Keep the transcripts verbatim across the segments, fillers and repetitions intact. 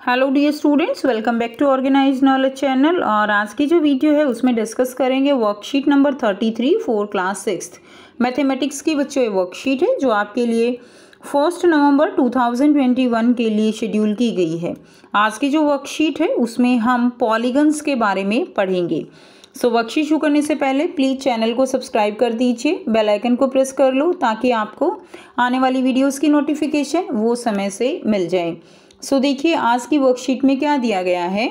Hello dear students, welcome back to organise knowledge channel. और आज की जो वीडियो है उसमें डिस्कस करेंगे worksheet number thirty three for class sixth mathematics की बच्चों ये वर्कशीट है जो आपके लिए first November two thousand twenty one के लिए शेड्यूल की गई है। आज की जो वर्कशीट है उसमें हम पॉलीगन्स के बारे में पढ़ेंगे। सो वर्कशीट शुरू करने से पहले प्लीज़ चैनल को सब्सक्राइब कर दीजिए, बेल आइकन को प्रेस कर लो ताकि आपको आने वाली वीडियोस की नोटिफिकेशन वो समय से मिल जाए। सो so, देखिए आज की वर्कशीट में क्या दिया गया है।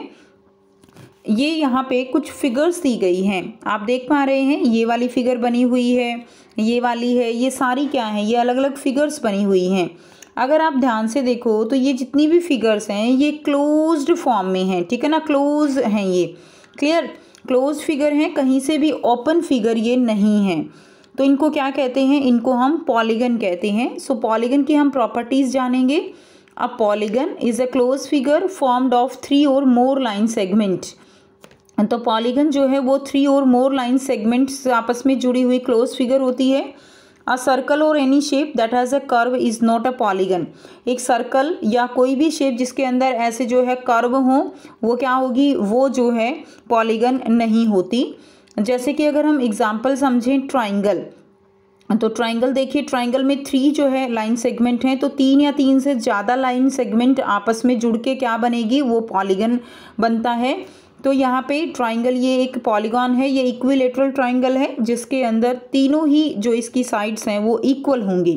ये यहाँ पे कुछ फिगर्स दी गई हैं, आप देख पा रहे हैं। ये वाली फिगर बनी हुई है, ये वाली है, ये सारी क्या है, ये अलग अलग फिगर्स बनी हुई हैं। अगर आप ध्यान से देखो तो ये जितनी भी फिगर्स हैं ये क्लोज्ड फॉर्म में हैं, ठीक है ना, क्लोज हैं, ये क्लियर क्लोज फिगर हैं, कहीं से भी ओपन फिगर ये नहीं है। तो इनको क्या कहते हैं, इनको हम पॉलीगन कहते हैं। सो पॉलीगन की हम प्रॉपर्टीज जानेंगे। A polygon is a closed figure formed of three or more line segment। तो पॉलीगन जो है वो थ्री और मोर लाइन सेगमेंट्स आपस में जुड़ी हुई क्लोज फिगर होती है। अ सर्कल और any shape that has a curve is not a polygon. एक सर्कल या कोई भी शेप जिसके अंदर ऐसे जो है कर्व हो वो क्या होगी, वो जो है पॉलीगन नहीं होती। जैसे कि अगर हम एग्जाम्पल समझें ट्राइंगल, तो ट्राइंगल देखिए, ट्राइंगल में थ्री जो है लाइन सेगमेंट हैं, तो तीन या तीन से ज़्यादा लाइन सेगमेंट आपस में जुड़ के क्या बनेगी, वो पॉलीगन बनता है। तो यहाँ पे ट्राइंगल ये एक पॉलीगन है, ये इक्विलेटरल ट्राइंगल है जिसके अंदर तीनों ही जो इसकी साइड्स हैं वो इक्वल होंगी।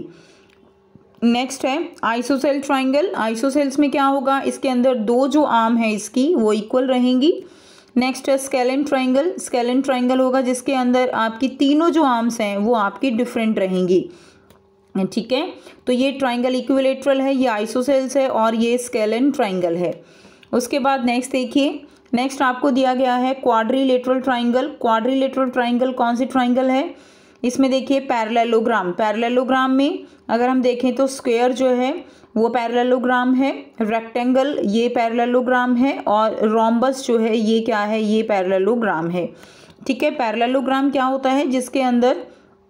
नेक्स्ट है आइसोसेल ट्राइंगल। आइसोसेल्स में क्या होगा, इसके अंदर दो जो आर्म है इसकी वो इक्वल रहेंगी। नेक्स्ट है स्केलन ट्राइंगल। स्केलन ट्राइंगल होगा जिसके अंदर आपकी तीनों जो आर्म्स हैं वो आपकी डिफरेंट रहेंगी, ठीक है। तो ये ट्राइंगल इक्विलेटरल है, ये आइसोसेल्स है और ये स्केलन ट्राइंगल है। उसके बाद नेक्स्ट देखिए, नेक्स्ट आपको दिया गया है क्वाड्रिलेटरल ट्राइंगल। क्वाड्रिलेटरल ट्राइंगल कौन सी ट्राइंगल है, इसमें देखिए पैरेललोग्राम। पैरेललोग्राम में अगर हम देखें तो स्क्वायर जो है वो पैरेललोग्राम है, रेक्टेंगल ये पैरेललोग्राम है और रोम्बस जो है ये क्या है, ये पैरेललोग्राम है, ठीक है। पैरेललोग्राम क्या होता है, जिसके अंदर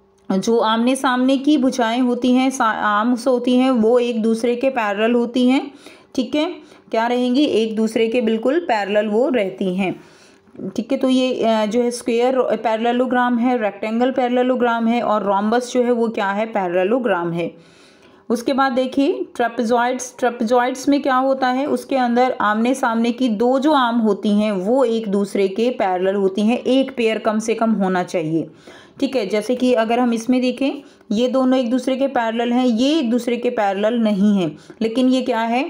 जो आमने सामने की भुजाएं होती हैं, आर्म्स होती हैं, वो एक दूसरे के पैरेलल होती हैं, ठीक है। क्या रहेंगी, एक दूसरे के बिल्कुल पैरेलल वो रहती हैं, ठीक है। तो ये जो है स्क्वायर पैरेललोग्राम है, रेक्टेंगल पैरेललोग्राम है और रोम्बस जो है वो क्या है, पैरेललोग्राम है। उसके बाद देखिए ट्रेपेजॉइड्स। ट्रेपेजॉइड्स में क्या होता है, उसके अंदर आमने सामने की दो जो आर्म होती हैं वो एक दूसरे के पैरेलल होती हैं, एक पेयर कम से कम होना चाहिए, ठीक है। जैसे कि अगर हम इसमें देखें ये दोनों एक दूसरे के पैरेलल हैं, ये एक दूसरे के पैरेलल नहीं हैं, लेकिन ये क्या है,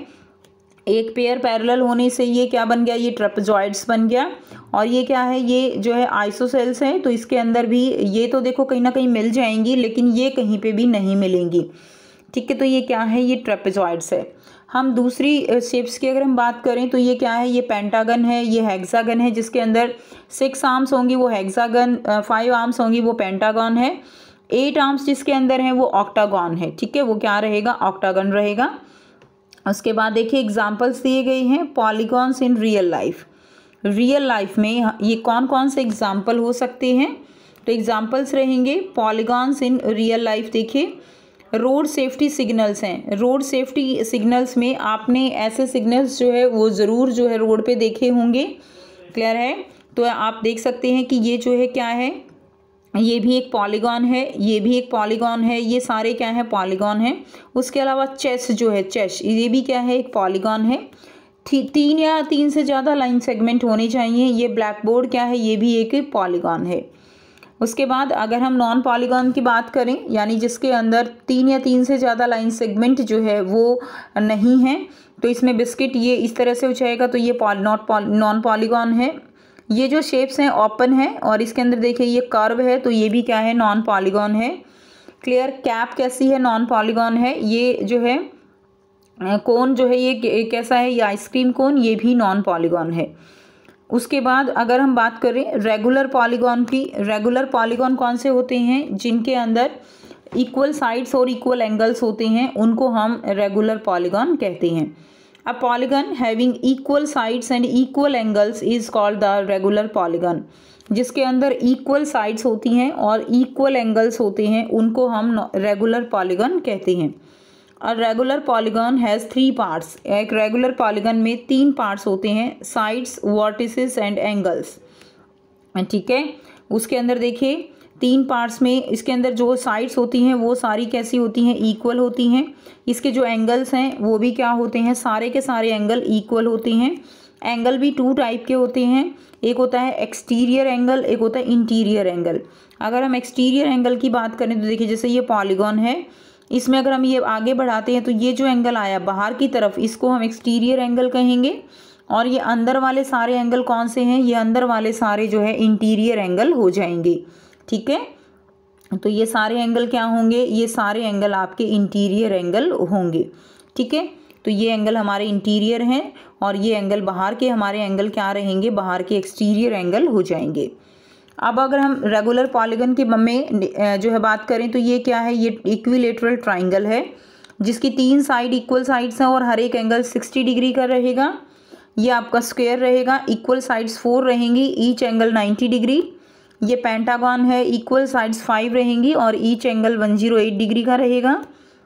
एक पेयर पैरेलल होने से ये क्या बन गया, ये ट्रेपेजॉइड्स बन गया। और ये क्या है, ये जो है आइसोसेल्स हैं, तो इसके अंदर भी ये तो देखो कहीं ना कहीं मिल जाएंगी लेकिन ये कहीं पे भी नहीं मिलेंगी, ठीक है। तो ये क्या है, ये ट्रेपेजॉइड्स है। हम दूसरी शेप्स की अगर हम बात करें तो ये क्या है, ये पेंटागन है, ये हेक्सागन है जिसके अंदर सिक्स आर्म्स होंगी वो हेक्सागन, फाइव आर्म्स होंगी वो पेंटागन है, एट आर्म्स जिसके अंदर हैं वो ऑक्टागन है, ठीक है, वो क्या रहेगा, ऑक्टागन रहेगा। उसके बाद देखिए एग्जाम्पल्स दिए गए हैं polygons in real life. Real life में ये कौन कौन से एग्जाम्पल हो सकते हैं, तो एग्जाम्पल्स रहेंगे पॉलीगॉन्स इन रियल लाइफ। देखिए रोड सेफ्टी सिग्नल्स हैं, रोड सेफ्टी सिग्नल्स में आपने ऐसे सिग्नल्स जो है वो ज़रूर जो है रोड पे देखे होंगे, क्लियर है। तो आप देख सकते हैं कि ये जो है क्या है, ये भी एक पॉलीगॉन है, ये भी एक पॉलीगॉन है, ये सारे क्या है, पॉलीगॉन है। उसके अलावा चेस जो है, चेस ये भी क्या है, एक पॉलीगॉन है। तीन या तीन से ज़्यादा लाइन सेगमेंट होने चाहिए। ये ब्लैक बोर्ड क्या है, ये भी एक पॉलीगॉन है। उसके बाद अगर हम नॉन पॉलीगॉन की बात करें, यानी जिसके अंदर तीन या तीन से ज़्यादा लाइन सेगमेंट जो है वो नहीं है, तो इसमें बिस्किट ये इस तरह से हो जाएगा, तो ये नॉट नॉन पॉलीगॉन है। ये जो शेप्स हैं ओपन है और इसके अंदर देखिए ये कर्व है, तो ये भी क्या है, नॉन पॉलीगॉन है, क्लियर। कैप कैसी है, नॉन पॉलीगॉन है। ये जो है कोन जो है ये कैसा है, ये आइसक्रीम कोन, ये भी नॉन पॉलीगॉन है। उसके बाद अगर हम बात करें रेगुलर पॉलीगॉन की, रेगुलर पॉलीगॉन कौन से होते हैं, जिनके अंदर इक्वल साइड्स और इक्वल एंगल्स होते हैं, उनको हम रेगुलर पॉलीगॉन कहते हैं। A polygon having equal sides and equal angles is called the regular polygon. जिसके अंदर इक्वल साइड्स होती हैं और इक्वल एंगल्स होते हैं उनको हम रेगुलर पॉलीगन कहते हैं। A regular polygon has three parts. एक रेगुलर पॉलीगॉन में तीन पार्ट्स होते हैं, साइड्स, वर्टिसेस एंड एंगल्स। ठीक है, उसके अंदर देखिए तीन पार्ट्स में इसके अंदर जो साइड्स होती हैं वो सारी कैसी होती हैं, इक्वल होती हैं। इसके जो एंगल्स हैं वो भी क्या होते हैं, सारे के सारे एंगल इक्वल होते हैं। एंगल भी टू टाइप के होते हैं, एक होता है एक्सटीरियर एंगल, एक होता है इंटीरियर एंगल। अगर हम एक्सटीरियर एंगल की बात करें तो देखिए जैसे ये पॉलीगॉन है, इसमें अगर हम ये आगे बढ़ाते हैं तो ये जो एंगल आया बाहर की तरफ इसको हम एक्सटीरियर एंगल कहेंगे, और ये अंदर वाले सारे एंगल कौन से हैं, ये अंदर वाले सारे जो है इंटीरियर एंगल हो जाएंगे। ठीक है, तो ये सारे एंगल क्या होंगे, ये सारे एंगल आपके इंटीरियर एंगल होंगे। ठीक है, तो ये एंगल हमारे इंटीरियर हैं और ये एंगल बाहर के हमारे एंगल क्या रहेंगे, बाहर के एक्सटीरियर एंगल हो जाएंगे। अब अगर हम रेगुलर पॉलीगन के में जो है बात करें तो ये क्या है, ये इक्विलेटरल ट्राइंगल है जिसकी तीन साइड इक्वल साइड्स हैं और हर एक एंगल सिक्सटी डिग्री का रहेगा। ये आपका स्क्वायर रहेगा, इक्वल साइड्स फोर रहेंगी, ईच एंगल नाइन्टी डिग्री। ये पेंटागन है, इक्वल साइड्स फाइव रहेंगी और each angle one zero eight degree का रहेगा।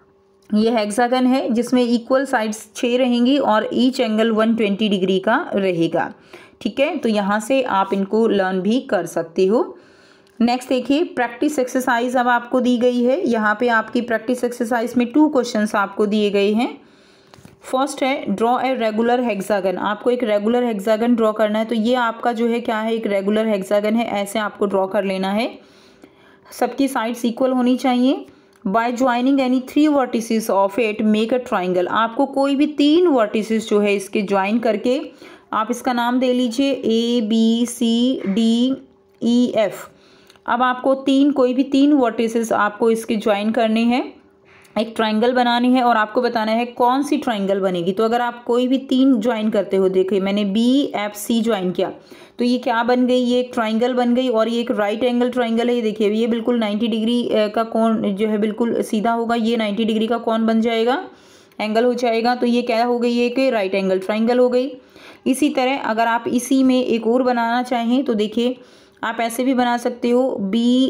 ये हेक्सागन है जिसमें इक्वल साइड्स छः रहेंगी और each angle one twenty degree का रहेगा। ठीक है, तो यहाँ से आप इनको लर्न भी कर सकते हो। नेक्स्ट देखिए प्रैक्टिस एक्सरसाइज अब आपको दी गई है। यहाँ पे आपकी प्रैक्टिस एक्सरसाइज में टू क्वेश्चंस आपको दिए गए हैं। फर्स्ट है ड्रॉ ए रेगुलर हेक्सागन। आपको एक रेगुलर हेक्सागन ड्रॉ करना है, तो ये आपका जो है क्या है, एक रेगुलर हेक्सागन है, ऐसे आपको ड्रॉ कर लेना है। सबकी साइड्स इक्वल होनी चाहिए। By joining any three vertices of it make a triangle. आपको कोई भी तीन वर्टिसेस जो है इसके ज्वाइन करके आप इसका नाम दे लीजिए A B C D E F. अब आपको तीन कोई भी तीन वर्टिसेस आपको इसके ज्वाइन करने हैं, एक ट्राइंगल बनानी है और आपको बताना है कौन सी ट्राइंगल बनेगी। तो अगर आप कोई भी तीन ज्वाइन करते हो, देखिए मैंने बी एफ सी ज्वाइन किया तो ये क्या बन गई, ये एक ट्राइंगल बन गई और ये एक राइट एंगल ट्राइंगल है। ये देखिए ये बिल्कुल नाइन्टी डिग्री का कोण जो है बिल्कुल सीधा होगा, ये नाइन्टी डिग्री का कोण बन जाएगा, एंगल हो जाएगा। तो ये क्या हो गई, ये कि राइट एंगल ट्राइंगल हो गई। इसी तरह अगर आप इसी में एक और बनाना चाहें तो देखिए आप ऐसे भी बना सकते हो, बी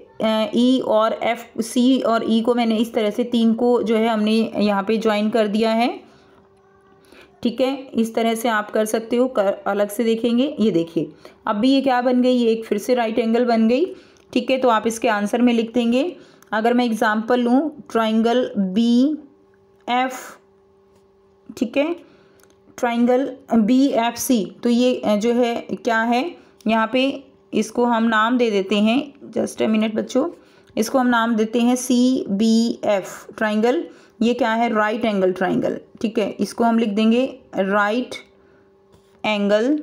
ई और एफ सी और ई को मैंने इस तरह से तीन को जो है हमने यहाँ पे ज्वाइन कर दिया है। ठीक है, इस तरह से आप कर सकते हो, कर अलग से देखेंगे। ये देखिए अब भी ये क्या बन गई, ये एक फिर से राइट एंगल बन गई। ठीक है, तो आप इसके आंसर में लिख देंगे। अगर मैं एग्जांपल लूँ ट्राइंगल बी एफ, ठीक है, ट्राइंगल बी एफ सी, तो ये जो है क्या है, यहाँ पे इसको हम नाम दे देते हैं, जस्ट अ मिनट बच्चों, इसको हम नाम देते हैं सी बी एफ ट्राइंगल। ये क्या है, राइट एंगल ट्राइंगल। ठीक है, इसको हम लिख देंगे right angle,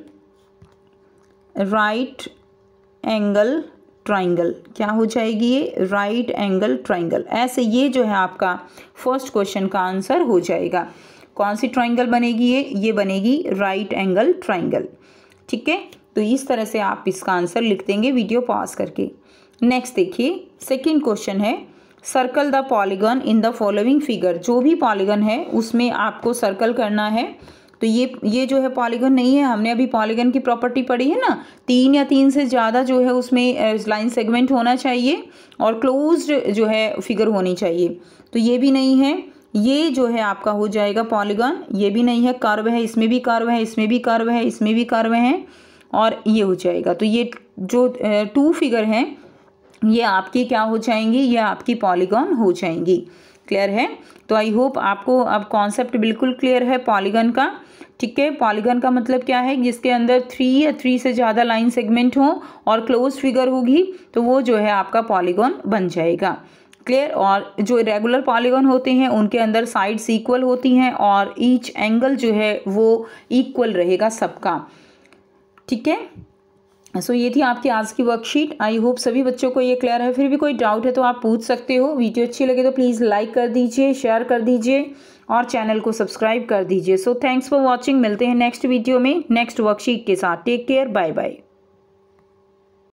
right angle triangle. क्या हो जाएगी ये, राइट एंगल ट्राइंगल। ऐसे ये जो है आपका फर्स्ट क्वेश्चन का आंसर हो जाएगा। कौन सी ट्राइंगल बनेगी ये ये बनेगी राइट एंगल ट्राइंगल। ठीक है, तो इस तरह से आप इसका आंसर लिख देंगे वीडियो पॉज करके। नेक्स्ट देखिए सेकंड क्वेश्चन है circle the polygon in the following figure. जो भी पॉलीगन है उसमें आपको सर्कल करना है। तो ये ये जो है पॉलीगन नहीं है, हमने अभी पॉलीगन की प्रॉपर्टी पढ़ी है ना, तीन या तीन से ज़्यादा जो है उसमें लाइन सेगमेंट होना चाहिए और क्लोज्ड जो है फिगर होनी चाहिए। तो ये भी नहीं है, ये जो है आपका हो जाएगा पॉलीगन। ये भी नहीं है, कर्व है, इसमें भी कर्व है, इसमें भी कर्व है, इसमें भी कर्व है और ये हो जाएगा। तो ये जो टू फिगर हैं ये आपकी क्या हो जाएंगी, ये आपकी पॉलीगन हो जाएंगी। क्लियर है? तो आई होप आपको अब कॉन्सेप्ट बिल्कुल क्लियर है पॉलीगन का। ठीक है, पॉलीगन का मतलब क्या है, जिसके अंदर थ्री या थ्री से ज़्यादा लाइन सेगमेंट हो और क्लोज फिगर होगी तो वो जो है आपका पॉलीगन बन जाएगा। क्लियर? और जो रेगुलर पॉलीगन होते हैं उनके अंदर साइड्स इक्वल होती हैं और ईच एंगल जो है वो इक्वल रहेगा सबका। ठीक है, सो so, ये थी आपकी आज की वर्कशीट। आई होप सभी बच्चों को ये क्लियर है। फिर भी कोई डाउट है तो आप पूछ सकते हो। वीडियो अच्छी लगे तो प्लीज़ लाइक कर दीजिए, शेयर कर दीजिए और चैनल को सब्सक्राइब कर दीजिए। So thanks for watching. मिलते हैं नेक्स्ट वीडियो में नेक्स्ट वर्कशीट के साथ। Take care, bye bye.